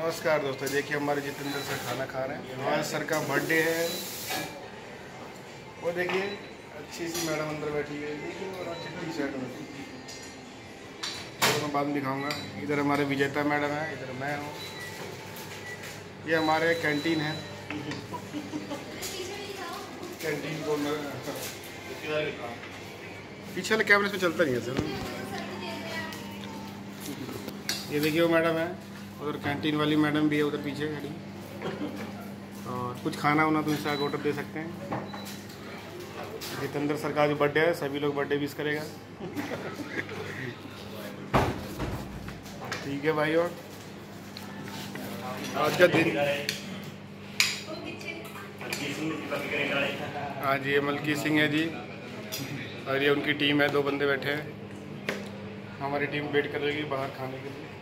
नमस्कार दोस्तों, देखिए हमारे जितेंद्र सर खाना खा रहे हैं। आज सर का बर्थडे है। वो देखिए अच्छी सी मैडम अंदर बैठी है, देखिए और अच्छी टी शर्ट में, तो मैं बाद में दिखाऊंगा। इधर हमारे विजेता मैडम है, इधर मैं हूँ। ये हमारे कैंटीन है, कैंटीन को पीछे वाले कैमरे से चलता नहीं है सर। ये देखिए वो मैडम है, उधर कैंटीन वाली मैडम भी है उधर पीछे खड़ी। और कुछ खाना होना तो इनसे आगे ऑर्डर दे सकते हैं। जितेंद्र सर का जो बर्थडे है, सभी लोग बर्थडे विश करेगा। ठीक है भाई। और आज का दिन आज ये मलकी सिंह है जी, और ये उनकी टीम है। 2 बंदे बैठे हैं। हमारी टीम वेट कर रही है बाहर खाने के लिए।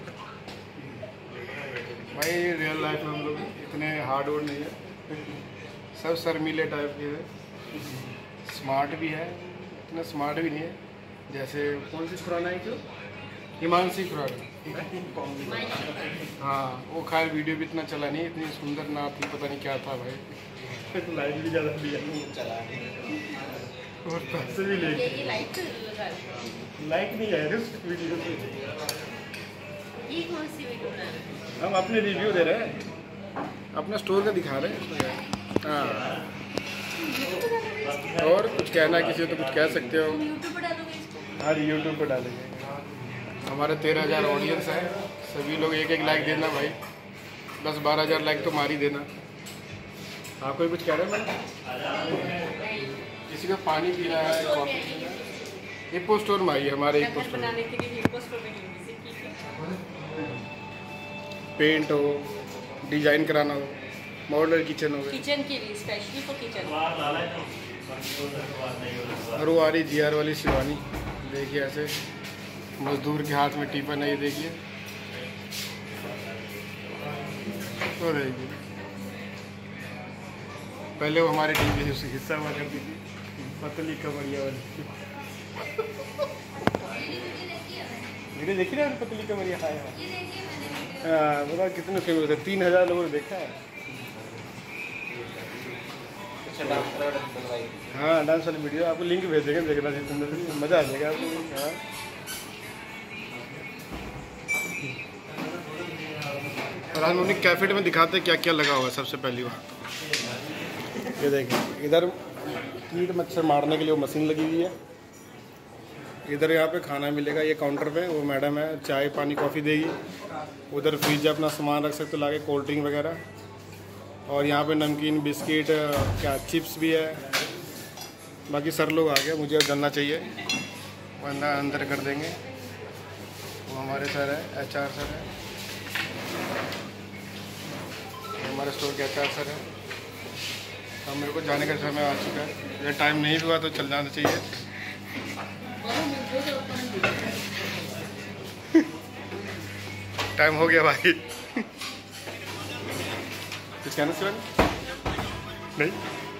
भाई रियल लाइफ में हम लोग इतने हार्ड वर्क नहीं है, सब शर्मीले टाइप के है। स्मार्ट भी है, इतना स्मार्ट भी नहीं है। जैसे कौन सी खुराना है, क्यों हिमांशी खुराना। हाँ, वो खैर वीडियो भी इतना चला नहीं, इतनी सुंदर ना थी, पता नहीं क्या था भाई। तो लाइक भी ज़्यादा दिया और पैसे भी ले, लाइक नहीं आया उस वीडियो से। ये कौन सी वीडियो बना रहे हैं? हम अपने रिव्यू दे रहे हैं, अपना स्टोर का दिखा रहे हैं। हाँ, और कुछ कहना है किसी को तो कुछ कह सकते हो। यूट्यूब पर डालोगे इसको? हाँ, यूट्यूब पर डालेंगे। हमारे 13,000 ऑडियंस है, सभी लोग एक लाइक देना भाई। 10-12,000 लाइक तो मार ही देना। आप कोई कुछ कह रहे हैं मैडम? किसी का पानी पीना है, कॉफी पीना है। इको स्टोर में आइए, हमारे इको स्टोर में पेंट हो, डिजाइन कराना हो, मॉडल किचन हो, किचन के लिए स्पेशली फॉर किचन। और वो आ रही GR वाली शिवानी, देखिए ऐसे मजदूर के हाथ में टिफिन है, ये देखिए। तो देखिए पहले वो हमारी टीम के हिस्सा हुआ करती थी, पतली कमरिया वाली। वीडियो देखी ना पतली कमरिया? हाँ, बताओ कितने फेमस है, 3,000 लोगों ने देखा है। हाँ, डांस वाली वीडियो आपको लिंक भेज देंगे, देखना जितेंद्र, मज़ा आ जाएगा आपको। हाँ, और हम अपनी कैफे में दिखाते हैं क्या क्या लगा हुआ है। सबसे पहली बात ये देखिए, इधर कीट मच्छर मारने के लिए वो मशीन लगी हुई है। इधर यहाँ पे खाना मिलेगा, ये काउंटर पे वो मैडम है, चाय पानी कॉफ़ी देगी। उधर फ्रिज अपना सामान रख सकते हो लाके, कोल्ड ड्रिंक वगैरह। और यहाँ पे नमकीन बिस्किट क्या चिप्स भी है। बाकी सर लोग आ गए, मुझे अब जानना चाहिए वरना अंदर कर देंगे। वो हमारे सर है, HR सर है, हमारे स्टोर के HR सर है। अब मेरे को जाने का समय आ चुका है, ये टाइम नहीं हुआ तो चल जाना चाहिए। टाइम हो गया भाई। कुछ कहना सर? नहीं,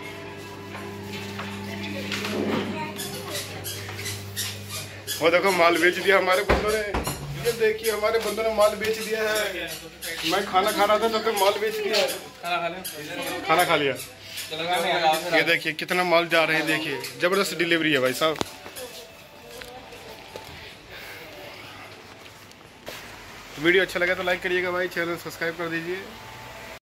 वो देखो माल बेच दिया हमारे बंदों ने। ये देखिए हमारे बंदों ने माल बेच दिया है। मैं खाना खा रहा था तब तक माल बेच दिया है। खाना खा लिया। ये देखिए कितना माल जा रहा है, देखिए जबरदस्त डिलीवरी है भाई साहब। वीडियो अच्छा लगा तो लाइक करिएगा भाई, चैनल सब्सक्राइब कर दीजिए।